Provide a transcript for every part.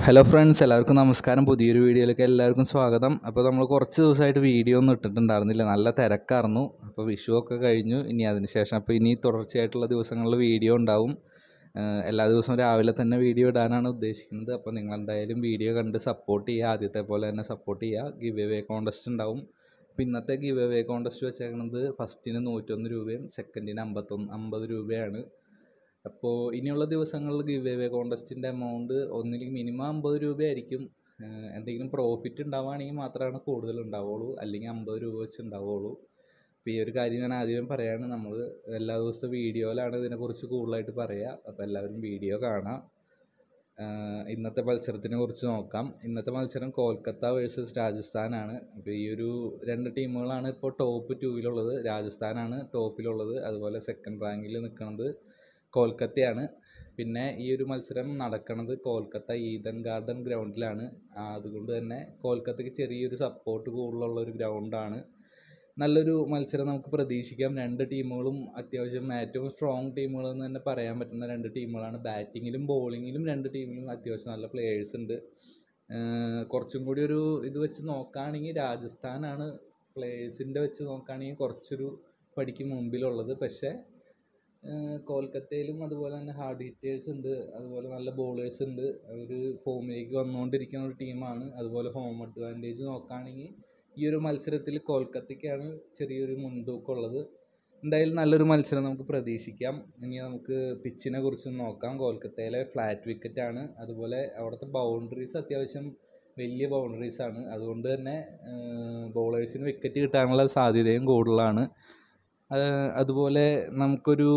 Hello friends, എല്ലാവർക്കും നമസ്കാരം. പുതിയൊരു വീഡിയോയിലേക്ക് എല്ലാവർക്കും സ്വാഗതം. അപ്പോൾ നമ്മൾ കുറച്ച് ദിവസമായിട്ട് വീഡിയോ ഒന്നും ഇട്ടിട്ടുണ്ടായിരുന്നില്ല, നല്ല തിരക്കായിരുന്നു. അപ്പോൾ വിഷുവൊക്കെ കഴിഞ്ഞു, ഇനി അതിനുശേഷം അപ്പോൾ ഇനി തുടർച്ചയായിട്ടുള്ള ദിവസങ്ങളിൽ വീഡിയോ ഉണ്ടാവും. എല്ലാ ദിവസവും രാവിലെ തന്നെ വീഡിയോ ഇടാനാണ് ഉദ്ദേശിക്കുന്നത്. അപ്പോൾ നിങ്ങളെന്തായാലും വീഡിയോ കണ്ട് സപ്പോർട്ട് ചെയ്യുക, ആദ്യത്തെ പോലെ തന്നെ സപ്പോർട്ട് ചെയ്യുക. ഗിവ് എവേ കോൺടെസ്റ്റ് ഉണ്ടാവും. അപ്പോൾ ഇന്നത്തെ ഗിവ് എവേ കോൺടെസ്റ്റ് വെച്ചേക്കുന്നത് ഫസ്റ്റിന് 101 രൂപയും സെക്കൻഡിന് 50 രൂപയാണ്. അപ്പോൾ ഇനിയുള്ള ദിവസങ്ങളിൽ ഗിവ് എവേ കോൺടെസ്റ്റിൻ്റെ എമൗണ്ട് ഒന്നില്ലെങ്കിൽ മിനിമം 50 രൂപയായിരിക്കും. എന്തെങ്കിലും പ്രോഫിറ്റ് ഉണ്ടാവുകയാണെങ്കിൽ മാത്രമാണ് കൂടുതൽ ഉണ്ടാവുള്ളൂ, അല്ലെങ്കിൽ 50 രൂപ വെച്ച് ഉണ്ടാവുള്ളൂ. അപ്പോൾ ഈ ഒരു കാര്യം ഞാൻ ആദ്യമേ പറയുകയാണ്, നമ്മൾ എല്ലാ ദിവസത്തെ വീഡിയോയിലാണ് ഇതിനെക്കുറിച്ച് കൂടുതലായിട്ട് പറയുക. അപ്പോൾ എല്ലാവരും വീഡിയോ കാണാം. ഇന്നത്തെ മത്സരത്തിനെ കുറിച്ച് നോക്കാം. ഇന്നത്തെ മത്സരം കൊൽക്കത്ത വേഴ്സസ് രാജസ്ഥാനാണ്. അപ്പോൾ ഈ ഒരു രണ്ട് ടീമുകളാണ് ഇപ്പോൾ ടോപ്പ് 2-ലുള്ളത്. രാജസ്ഥാനാണ് ടോപ്പിലുള്ളത്, അതുപോലെ സെക്കൻഡ് റാങ്കിൽ നിൽക്കുന്നത് കൊൽക്കത്തയാണ്. പിന്നെ ഈ ഒരു മത്സരം നടക്കുന്നത് കൊൽക്കത്ത ഈഡൻ ഗാർഡൻ ഗ്രൗണ്ടിലാണ്. അതുകൊണ്ട് തന്നെ കൊൽക്കത്തയ്ക്ക് ചെറിയൊരു സപ്പോർട്ട് കൂടുതലുള്ള ഒരു ഗ്രൗണ്ടാണ്. നല്ലൊരു മത്സരം നമുക്ക് പ്രതീക്ഷിക്കാം. രണ്ട് ടീമുകളും അത്യാവശ്യം ഏറ്റവും സ്ട്രോങ് ടീമുകളെന്ന് തന്നെ പറയാൻ പറ്റുന്ന രണ്ട് ടീമുകളാണ്. ബാറ്റിങ്ങിലും ബോളിങ്ങിലും രണ്ട് ടീമിലും അത്യാവശ്യം നല്ല പ്ലേയേഴ്സ് ഉണ്ട്. കുറച്ചും കൂടി ഒരു ഇത് വെച്ച് നോക്കുകയാണെങ്കിൽ രാജസ്ഥാനാണ് പ്ലേയേഴ്സിൻ്റെ വെച്ച് നോക്കുകയാണെങ്കിൽ കുറച്ചൊരു പടിക്ക് മുമ്പിലുള്ളത്. പക്ഷേ കൊൽക്കത്തയിലും അതുപോലെ തന്നെ ഹാർഡ് ഹിറ്റേഴ്സ് ഉണ്ട്, അതുപോലെ നല്ല ബോളേഴ്സ് ഉണ്ട്. അവർ ഫോമിലേക്ക് വന്നുകൊണ്ടിരിക്കുന്ന ഒരു ടീമാണ്. അതുപോലെ ഹോം അഡ്വാൻറ്റേജ് നോക്കുകയാണെങ്കിൽ ഈ ഒരു മത്സരത്തിൽ കൊൽക്കത്തയ്ക്കാണ് ചെറിയൊരു മുൻതൂക്കമുള്ളത്. എന്തായാലും നല്ലൊരു മത്സരം നമുക്ക് പ്രതീക്ഷിക്കാം. ഇനി നമുക്ക് പിച്ചിനെ കുറിച്ച് നോക്കാം. കൊൽക്കത്തയിലെ ഫ്ലാറ്റ് വിക്കറ്റാണ്, അതുപോലെ അവിടുത്തെ ബൗണ്ടറീസ് അത്യാവശ്യം വലിയ ബൗണ്ടറീസാണ്. അതുകൊണ്ട് തന്നെ ബോളേഴ്സിന് വിക്കറ്റ് കിട്ടാനുള്ള സാധ്യതയും കൂടുതലാണ്. അതുപോലെ നമുക്കൊരു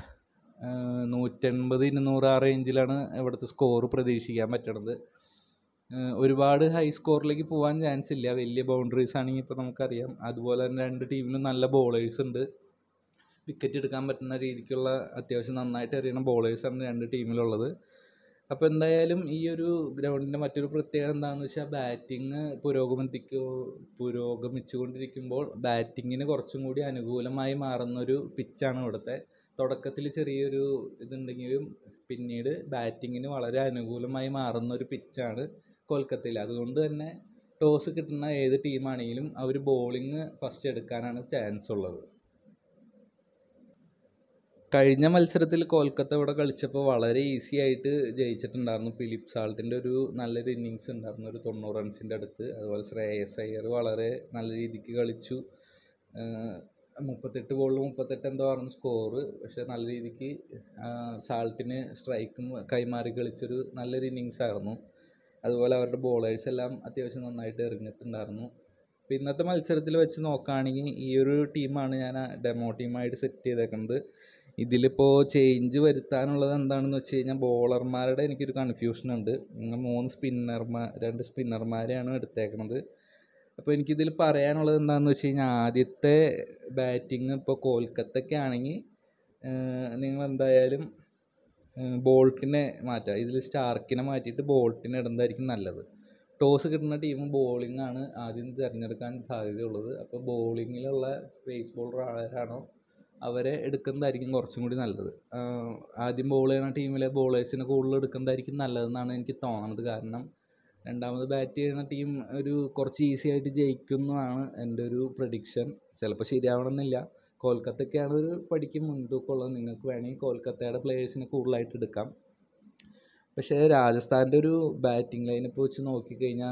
180-200 ആ റേഞ്ചിലാണ് ഇവിടുത്തെ സ്കോർ പ്രതീക്ഷിക്കാൻ പറ്റണത്. ഒരുപാട് ഹൈ സ്കോറിലേക്ക് പോകാൻ ചാൻസ് ഇല്ല, വലിയ ബൗണ്ടറീസ് ആണെങ്കിൽ. ഇപ്പോൾ നമുക്കറിയാം, അതുപോലെ തന്നെ രണ്ട് ടീമിലും നല്ല ബോളേഴ്സ് ഉണ്ട്. വിക്കറ്റ് എടുക്കാൻ പറ്റുന്ന രീതിക്കുള്ള അത്യാവശ്യം നന്നായിട്ട് എറിയുന്ന ബോളേഴ്സാണ് രണ്ട് ടീമിലുള്ളത്. അപ്പോൾ എന്തായാലും ഈ ഒരു ഗ്രൗണ്ടിൻ്റെ മറ്റൊരു പ്രത്യേകത എന്താണെന്ന് വെച്ചാൽ, ബാറ്റിങ് പുരോഗമിച്ചുകൊണ്ടിരിക്കുമ്പോൾ ബാറ്റിങ്ങിന് കുറച്ചും കൂടി അനുകൂലമായി മാറുന്നൊരു പിച്ചാണ് ഇവിടുത്തെ. തുടക്കത്തിൽ ചെറിയൊരു ഇതുണ്ടെങ്കിലും പിന്നീട് ബാറ്റിങ്ങിന് വളരെ അനുകൂലമായി മാറുന്നൊരു പിച്ചാണ് കൊൽക്കത്തയിൽ. അതുകൊണ്ട് തന്നെ ടോസ് കിട്ടുന്ന ഏത് ടീമാണെങ്കിലും അവർ ബോളിങ് ഫസ്റ്റ് എടുക്കാനാണ് ചാൻസ് ഉള്ളത്. കഴിഞ്ഞ മത്സരത്തിൽ കൊൽക്കത്ത ഇവിടെ കളിച്ചപ്പോൾ വളരെ ഈസി ആയിട്ട് ജയിച്ചിട്ടുണ്ടായിരുന്നു. ഫിലിപ്പ് സാൾട്ടിൻ്റെ ഒരു നല്ലൊരു ഇന്നിങ്സ് ഉണ്ടായിരുന്നു, ഒരു 90 റൺസിൻ്റെ അടുത്ത്. അതുപോലെ ശ്രേയസ് അയ്യർ വളരെ നല്ല രീതിക്ക് കളിച്ചു. 38 ബോളിൽ 38 എന്തോ ആയിരുന്നു സ്കോറ്. പക്ഷേ നല്ല രീതിക്ക് സാൾട്ടിന് സ്ട്രൈക്കും കൈമാറി കളിച്ചൊരു നല്ലൊരു ഇന്നിങ്സ് ആയിരുന്നു. അതുപോലെ അവരുടെ ബോളേഴ്സ് എല്ലാം അത്യാവശ്യം നന്നായിട്ട് എറിഞ്ഞിട്ടുണ്ടായിരുന്നു. അപ്പോൾ ഇന്നത്തെ മത്സരത്തിൽ വെച്ച് നോക്കുകയാണെങ്കിൽ ഈ ഒരു ടീമാണ് ഞാൻ ഡെമോ ടീമായിട്ട് സെറ്റ് ചെയ്തേക്കുന്നത്. ഇതിലിപ്പോൾ ചേഞ്ച് വരുത്താനുള്ളത് എന്താണെന്ന് വെച്ച് കഴിഞ്ഞാൽ, ബോളർമാരുടെ എനിക്കൊരു കൺഫ്യൂഷൻ ഉണ്ട്. രണ്ട് സ്പിന്നർമാരെയാണ് എടുത്തേക്കുന്നത്. അപ്പോൾ എനിക്കിതിൽ പറയാനുള്ളത് എന്താണെന്ന് വെച്ച് കഴിഞ്ഞാൽ, ആദ്യത്തെ ബാറ്റിങ് ഇപ്പോൾ കൊൽക്കത്തയ്ക്കാണെങ്കിൽ നിങ്ങളെന്തായാലും ബോൾട്ടിനെ മാറ്റുക. ഇതിൽ സ്റ്റാർക്കിനെ മാറ്റിയിട്ട് ബോൾട്ടിനെ ഇടുന്നതായിരിക്കും നല്ലത്. ടോസ് കിട്ടുന്ന ടീം ബോളിംഗാണ് ആദ്യം തിരഞ്ഞെടുക്കാൻ സാധ്യതയുള്ളത്. അപ്പോൾ ബോളിങ്ങിലുള്ള ഫേസ് ബോളർ ആരാണോ അവരെ എടുക്കുന്നതായിരിക്കും കുറച്ചും കൂടി നല്ലത്. ആദ്യം ബോൾ ചെയ്യുന്ന ടീമിലെ ബോളേഴ്സിനെ കൂടുതൽ എടുക്കുന്നതായിരിക്കും നല്ലതെന്നാണ് എനിക്ക് തോന്നുന്നത്. കാരണം രണ്ടാമത് ബാറ്റ് ചെയ്യുന്ന ടീം കുറച്ച് ഈസി ആയിട്ട് ജയിക്കുന്നതാണ് എൻ്റെ ഒരു പ്രഡിക്ഷൻ. ചിലപ്പോൾ ശരിയാവണമെന്നില്ല. കൊൽക്കത്തയ്ക്കാണ് ഒരു പടിക്ക് മുൻതൂക്കമുള്ളത്. നിങ്ങൾക്ക് വേണമെങ്കിൽ കൊൽക്കത്തയുടെ പ്ലേയേഴ്സിനെ കൂടുതലായിട്ട് എടുക്കാം. പക്ഷേ രാജസ്ഥാൻ്റെ ഒരു ബാറ്റിംഗ് ലൈനപ്പ് വെച്ച് നോക്കിക്കഴിഞ്ഞാൽ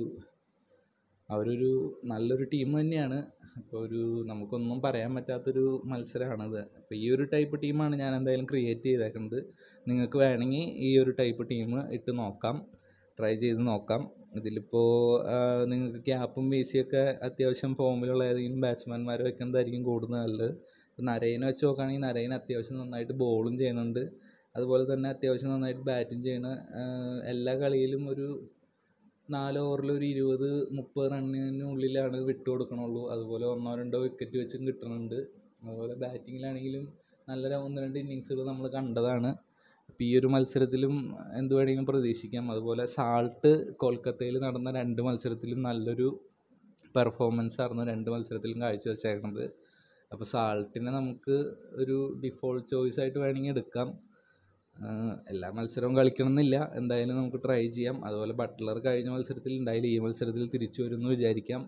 അവരൊരു നല്ലൊരു ടീം തന്നെയാണ്. അപ്പോൾ നമുക്കൊന്നും പറയാൻ പറ്റാത്തൊരു മത്സരമാണത്. അപ്പോൾ ഈ ഒരു ടൈപ്പ് ടീമാണ് ഞാൻ എന്തായാലും ക്രിയേറ്റ് ചെയ്തേക്കുന്നത്. നിങ്ങൾക്ക് വേണമെങ്കിൽ ഈ ഒരു ടൈപ്പ് ടീം ഇട്ട് നോക്കാം, ട്രൈ ചെയ്ത് നോക്കാം. ഇതിലിപ്പോൾ നിങ്ങൾക്ക് ക്യാപ്പും വീസിയൊക്കെ അത്യാവശ്യം ഫോമിലുള്ള ഏതെങ്കിലും ബാറ്റ്സ്മാൻമാരെ വെക്കുന്നതായിരിക്കും കൂടുതൽ നല്ലത്. ഇപ്പോൾ നരേനെ വെച്ച് നോക്കുകയാണെങ്കിൽ നരേൻ അത്യാവശ്യം നന്നായിട്ട് ബോളും ചെയ്യുന്നുണ്ട്, അതുപോലെ തന്നെ അത്യാവശ്യം നന്നായിട്ട് ബാറ്റും ചെയ്യുന്ന. എല്ലാ കളിയിലും ഒരു 4 ഓവറിൽ ഒരു 20-30 റണ്ണിനുള്ളിലാണ് വിട്ടു കൊടുക്കണുള്ളൂ. അതുപോലെ 1-2 വിക്കറ്റ് വെച്ചും കിട്ടുന്നുണ്ട്. അതുപോലെ ബാറ്റിങ്ങിലാണെങ്കിലും നല്ല 1-2 ഇന്നിങ്സുകൾ നമ്മൾ കണ്ടതാണ്. അപ്പോൾ ഈ ഒരു മത്സരത്തിലും എന്ത് വേണമെങ്കിലും പ്രതീക്ഷിക്കാം. അതുപോലെ സാൾട്ട് കൊൽക്കത്തയിൽ നടന്ന 2 മത്സരത്തിലും നല്ലൊരു പെർഫോമൻസ് ആയിരുന്നു 2 മത്സരത്തിലും കാഴ്ചവെച്ചേക്കുന്നത്. അപ്പോൾ സാൾട്ടിനെ നമുക്ക് ഒരു ഡിഫോൾട്ട് ചോയ്സ് ആയിട്ട് വേണമെങ്കിൽ എടുക്കാം. എല്ലാ മത്സരവും കളിക്കണമെന്നില്ല, എന്തായാലും നമുക്ക് ട്രൈ ചെയ്യാം. അതുപോലെ ബട്ട്ലർ കഴിഞ്ഞ മത്സരത്തിൽ ഉണ്ടായില്ല, ഈ മത്സരത്തിൽ തിരിച്ചു വരുമെന്ന് വിചാരിക്കാം.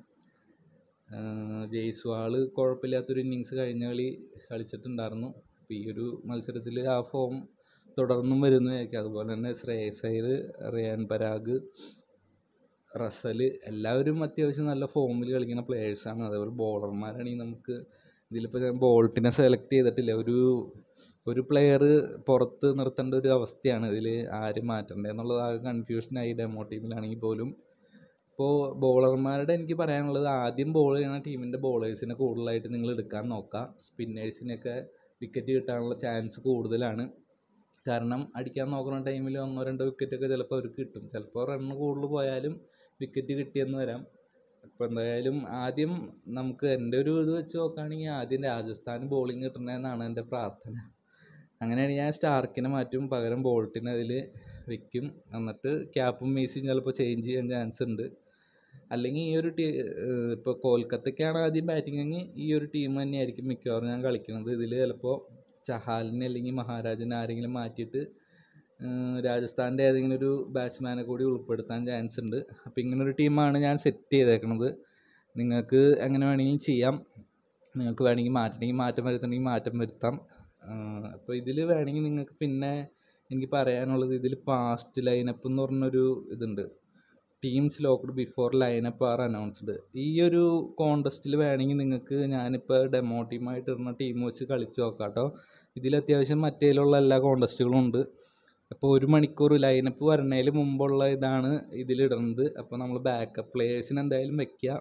ജയ്സ്വാൾ കുഴപ്പമില്ലാത്തൊരു ഇന്നിങ്സ് കഴിഞ്ഞ കളി കളിച്ചിട്ടുണ്ടായിരുന്നു. അപ്പോൾ ഈ ഒരു മത്സരത്തിൽ ആ ഫോം തുടർന്നും വരുന്നതായിരിക്കും. അതുപോലെ തന്നെ ശ്രേയസ് അയ്യർ, റിയാൻ പരാഗ്, റസൽ എല്ലാവരും അത്യാവശ്യം നല്ല ഫോമിൽ കളിക്കുന്ന പ്ലെയേഴ്സാണ്. അതേപോലെ ബോളർമാരാണെങ്കിൽ നമുക്ക് ഇതിലിപ്പോൾ ഞാൻ ബോൾട്ടിനെ സെലക്ട് ചെയ്തിട്ടില്ല. ഒരു പ്ലെയർ പുറത്ത് നിർത്തേണ്ട ഒരു അവസ്ഥയാണ് ഇതിൽ, ആര് മാറ്റേണ്ടത് എന്നുള്ളത് ആകെ കൺഫ്യൂഷനായി ഡെമോ ടീമിലാണെങ്കിൽ പോലും. ഇപ്പോൾ ബോളർമാരുടെ എനിക്ക് പറയാനുള്ളത്, ആദ്യം ബോൾ ചെയ്യുന്ന ടീമിൻ്റെ ബോളേഴ്സിനെ കൂടുതലായിട്ട് നിങ്ങൾ എടുക്കാൻ നോക്കുക. സ്പിന്നേഴ്സിനൊക്കെ വിക്കറ്റ് കിട്ടാനുള്ള ചാൻസ് കൂടുതലാണ്. കാരണം അടിക്കാൻ നോക്കുന്ന ടൈമിൽ 1-2 വിക്കറ്റൊക്കെ ചിലപ്പോൾ അവർക്ക് കിട്ടും. ചിലപ്പോൾ റണ്ണ് കൂടുതൽ പോയാലും വിക്കറ്റ് കിട്ടിയെന്ന് വരാം. അപ്പോൾ എന്തായാലും ആദ്യം നമുക്ക് എൻ്റെ ഒരു ഇത് വെച്ച് നോക്കുകയാണെങ്കിൽ ആദ്യം രാജസ്ഥാൻ ബോളിംഗ് കിട്ടണമെന്നാണ് എൻ്റെ പ്രാർത്ഥന. അങ്ങനെയാണെങ്കിൽ ഞാൻ സ്റ്റാർക്കിനെ മാറ്റും, പകരം ബോൾട്ടിനെ അതിൽ വയ്ക്കും. എന്നിട്ട് ക്യാപ്പും മീസിയും ചിലപ്പോൾ ചേഞ്ച് ചെയ്യാൻ ചാൻസ് ഉണ്ട്. അല്ലെങ്കിൽ ഈ ഒരു ഇപ്പോൾ കൊൽക്കത്തയ്ക്കാണ് ആദ്യം ബാറ്റിങ്ങെങ്കിൽ ഈ ഒരു ടീം തന്നെയായിരിക്കും മിക്കവാറും ഞാൻ കളിക്കുന്നത്. ഇതിൽ ചിലപ്പോൾ ചഹാലിനെ അല്ലെങ്കിൽ മഹാരാജിനെ ആരെങ്കിലും മാറ്റിയിട്ട് രാജസ്ഥാൻ്റെ ഏതെങ്കിലും ഒരു ബാറ്റ്സ്മാനെ കൂടി ഉൾപ്പെടുത്താൻ ചാൻസ് ഉണ്ട്. അപ്പോൾ ഇങ്ങനൊരു ടീമാണ് ഞാൻ സെറ്റ് ചെയ്തേക്കുന്നത്. നിങ്ങൾക്ക് എങ്ങനെ വേണമെങ്കിലും ചെയ്യാം. നിങ്ങൾക്ക് വേണമെങ്കിൽ മാറ്റണമെങ്കിൽ മാറ്റം വരുത്തണമെങ്കിൽ മാറ്റം വരുത്താം. അപ്പോൾ ഇതിൽ വേണമെങ്കിൽ നിങ്ങൾക്ക് പിന്നെ എനിക്ക് പറയാനുള്ളത്, ഇതിൽ പാസ്റ്റ് ലൈനപ്പ് എന്ന് പറഞ്ഞൊരു ഇതുണ്ട്, teams locked before lineup are announced. ഈ ഒരു കോൺടെസ്റ്റിൽ വേണമെങ്കിൽ നിങ്ങൾക്ക് ഞാനിപ്പോൾ ഡെമോ ടീമായിട്ട് ഇടുന്ന ടീം വെച്ച് കളിച്ച് നോക്കാം കേട്ടോ. ഇതിൽ അത്യാവശ്യം മറ്റേലുള്ള എല്ലാ കോൺടെസ്റ്റുകളും ഉണ്ട്. അപ്പോൾ 1 മണിക്കൂർ ലൈനപ്പ് വരണതിന് മുമ്പുള്ള ഇതാണ് ഇതിലിടുന്നത്. അപ്പോൾ നമ്മൾ ബാക്കപ്പ് പ്ലേയേഴ്സിന് എന്തായാലും വയ്ക്കുക.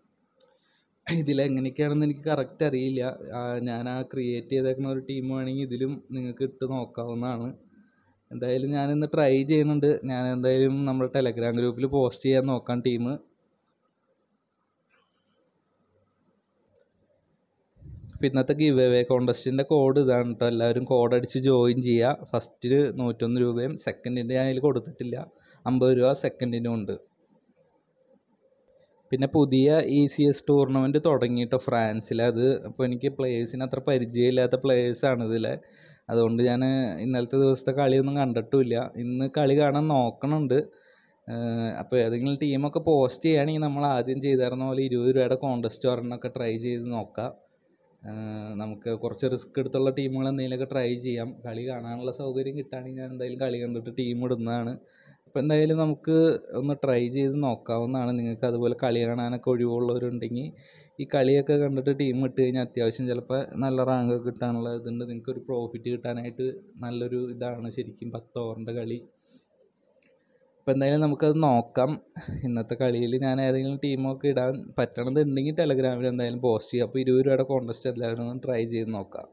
ഇതിലെങ്ങനെയൊക്കെയാണെന്ന് എനിക്ക് കറക്റ്റ് അറിയില്ല. ഞാൻ ക്രിയേറ്റ് ചെയ്തേക്കുന്ന ഒരു ടീം വേണമെങ്കിൽ ഇതിലും നിങ്ങൾക്ക് ഇട്ട് നോക്കാവുന്നതാണ്. എന്തായാലും ഞാനിന്ന് ട്രൈ ചെയ്യുന്നുണ്ട്. ഞാൻ എന്തായാലും നമ്മുടെ ടെലഗ്രാം ഗ്രൂപ്പിൽ പോസ്റ്റ് ചെയ്യാൻ നോക്കാം ടീം. അപ്പോൾ ഇന്നത്തെ ഗിവ് അവേ കോൺടെസ്റ്റിൻ്റെ കോഡ് ഇതാണ് കേട്ടോ. എല്ലാവരും കോഡ് അടിച്ച് ജോയിൻ ചെയ്യുക. ഫസ്റ്റിന് 101 രൂപയും സെക്കൻഡിൻ്റെ ഞാൻ അതിൽ കൊടുത്തിട്ടില്ല, 50 രൂപ സെക്കൻഡിനും ഉണ്ട്. പിന്നെ പുതിയ ECS ടൂർണമെൻറ്റ് തുടങ്ങിയിട്ടോ ഫ്രാൻസിൽ. അത് അപ്പോൾ എനിക്ക് പ്ലേയേഴ്സിന് അത്ര പരിചയമില്ലാത്ത പ്ലേയേഴ്സാണ് ഇതിലെ. അതുകൊണ്ട് ഞാൻ ഇന്നലത്തെ ദിവസത്തെ കളിയൊന്നും കണ്ടിട്ടുമില്ല. ഇന്ന് കളി കാണാൻ നോക്കണുണ്ട്. അപ്പോൾ ഏതെങ്കിലും ടീമൊക്കെ പോസ്റ്റ് ചെയ്യുകയാണെങ്കിൽ നമ്മൾ ആദ്യം ചെയ്തിരുന്ന പോലെ 20 രൂപയുടെ കോൺടെസ്റ്റ് ഒരെണ്ണമൊക്കെ ട്രൈ ചെയ്ത് നോക്കാം. നമുക്ക് കുറച്ച് റിസ്ക് എടുത്തുള്ള ടീമുകൾ എന്തെങ്കിലുമൊക്കെ ട്രൈ ചെയ്യാം. കളി കാണാനുള്ള സൗകര്യം കിട്ടുകയാണെങ്കിൽ ഞാൻ എന്തായാലും കളി കണ്ടിട്ട് ടീം ഇടുന്നതാണ്. അപ്പോൾ എന്തായാലും നമുക്ക് ഒന്ന് ട്രൈ ചെയ്ത് നോക്കാവുന്നതാണ്. നിങ്ങൾക്ക് അതുപോലെ കളി കാണാനൊക്കെ ഒഴിവുള്ളവരുണ്ടെങ്കിൽ ഈ കളിയൊക്കെ കണ്ടിട്ട് ടീം ഇട്ട് കഴിഞ്ഞാൽ അത്യാവശ്യം ചിലപ്പോൾ നല്ല റാങ്ക് കിട്ടാനുള്ള ഇതുണ്ട്. നിങ്ങൾക്കൊരു പ്രോഫിറ്റ് കിട്ടാനായിട്ട് നല്ലൊരു ഇതാണ് ശരിക്കും 10 ഓവറിൻ്റെ കളി. അപ്പോൾ എന്തായാലും നമുക്കത് നോക്കാം. ഇന്നത്തെ കളിയിൽ ഞാൻ ഏതെങ്കിലും ടീമൊക്കെ ഇടാൻ പറ്റണമെന്നുണ്ടെങ്കിൽ ടെലഗ്രാമിൽ എന്തായാലും പോസ്റ്റ് ചെയ്യാം. അപ്പോൾ 20 രൂപയുടെ കോൺടെസ്റ്റ് എല്ലാവരും ഒന്ന് ട്രൈ ചെയ്ത് നോക്കാം.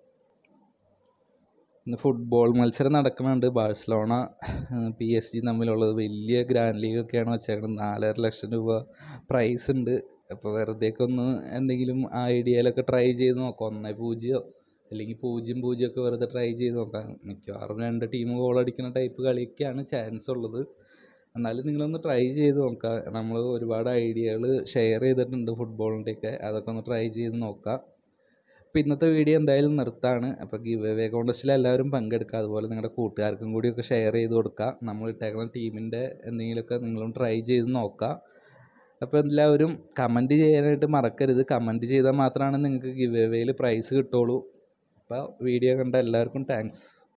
ഇന്ന് ഫുട്ബോൾ മത്സരം നടക്കുന്നുണ്ട്. ബാഴ്സലോണ PSG തമ്മിലുള്ളത്. വലിയ ഗ്രാൻഡ് ലീഗൊക്കെയാണ് വെച്ചേക്കുന്നത്. 4.5 ലക്ഷം രൂപ പ്രൈസ് ഉണ്ട്. അപ്പോൾ വെറുതെയൊക്കെ ഒന്ന് എന്തെങ്കിലും ഐഡിയയിലൊക്കെ ട്രൈ ചെയ്ത് നോക്കാം. 1-0 അല്ലെങ്കിൽ 0-0 ഒക്കെ വെറുതെ ട്രൈ ചെയ്ത് നോക്കാം. മിക്കവാറും 2 ടീം ഗോൾ അടിക്കുന്ന ടൈപ്പ് കളിയൊക്കെയാണ് ചാൻസ് ഉള്ളത്. എന്നാലും നിങ്ങളൊന്ന് ട്രൈ ചെയ്ത് നോക്കാം. നമ്മൾ ഒരുപാട് ഐഡിയകൾ ഷെയർ ചെയ്തിട്ടുണ്ട് ഫുട്ബോളിൻ്റെയൊക്കെ, അതൊക്കെ ഒന്ന് ട്രൈ ചെയ്ത് നോക്കാം. അപ്പോൾ ഇന്നത്തെ വീഡിയോ എന്തായാലും നിർത്താണ്. അപ്പോൾ ഗിവ് അവേ കോൺടെസ്റ്റിൽ എല്ലാവരും പങ്കെടുക്കുക. അതുപോലെ നിങ്ങളുടെ കൂട്ടുകാർക്കും കൂടിയൊക്കെ ഷെയർ ചെയ്ത് കൊടുക്കുക. നമ്മൾ ഇട്ടേക്കുന്ന ടീമിൻ്റെ എന്തെങ്കിലുമൊക്കെ നിങ്ങളും ട്രൈ ചെയ്ത് നോക്കുക. അപ്പോൾ എല്ലാവരും കമൻറ്റ് ചെയ്യാനായിട്ട് മറക്കരുത്. കമൻറ്റ് ചെയ്താൽ മാത്രമാണ് നിങ്ങൾക്ക് ഗിവ് അവേയിൽ പ്രൈസ് കിട്ടുള്ളൂ. അപ്പോൾ വീഡിയോ കണ്ട എല്ലാവർക്കും താങ്ക്സ്.